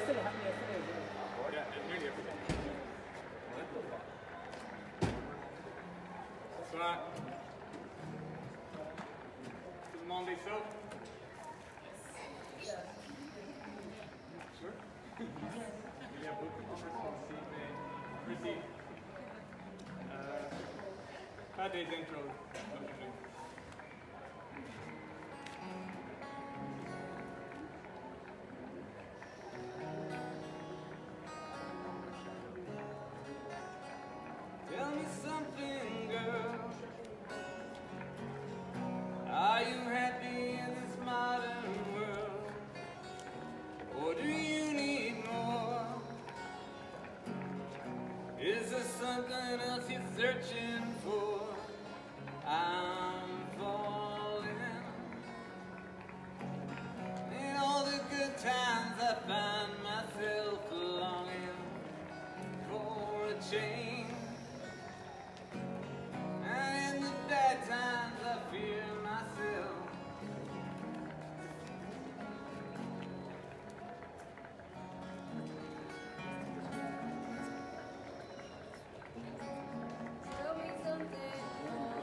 yesterday, happened yesterday. Yeah, nearly every day. So, the Monday show? Sure? We have booked the first one this evening. Pretty. Aydah's intro. What do you think? Tell me something, girl. Are you happy in this modern world? Or do you need more? Is there something else you're searching for? I'm falling. In all the good times I find myself longing for a change. And in the bad times I fear myself. Tell me something, boy.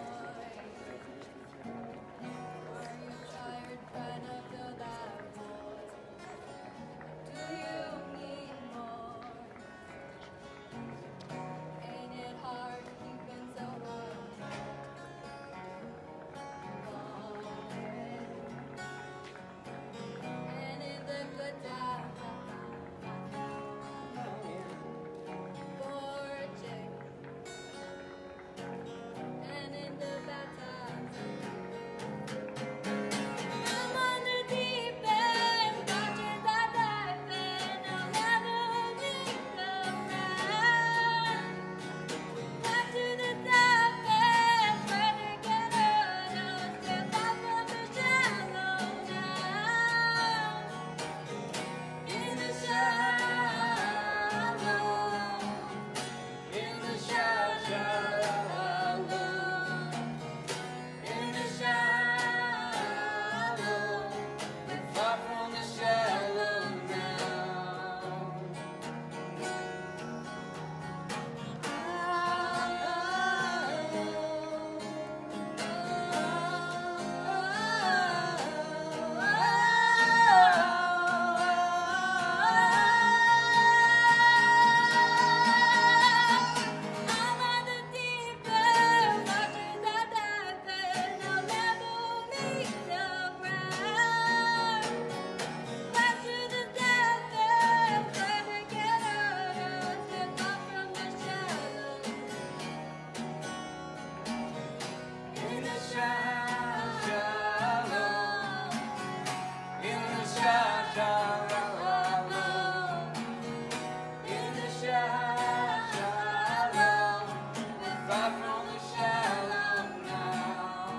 Are you tired trying to fill that void? Do you need more? Ain't it hard keeping so long? And in the good times I for a change. And in the bad times I'm on the deep end, watching that dive in. I'll never meet the man. Back to the top end, where they get hurt. I'll step out from the shallow now. In the shallow, in the shallow, in the shallow, we're far from the shallow now. I'm at the deep end, watching that dive in. I'll never meet the ground. Back to the depth end, where they get hurt. Step up from the shallow. In the shallow, in the shallow, in the shallow, we're far from the shallow now.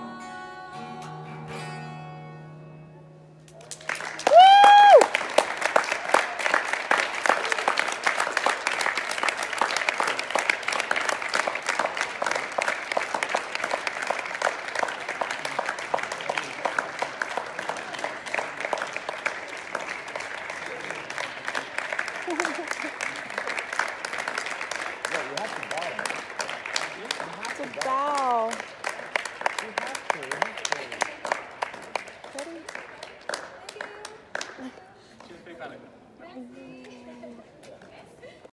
To bow. Cheers, big panic. Merci.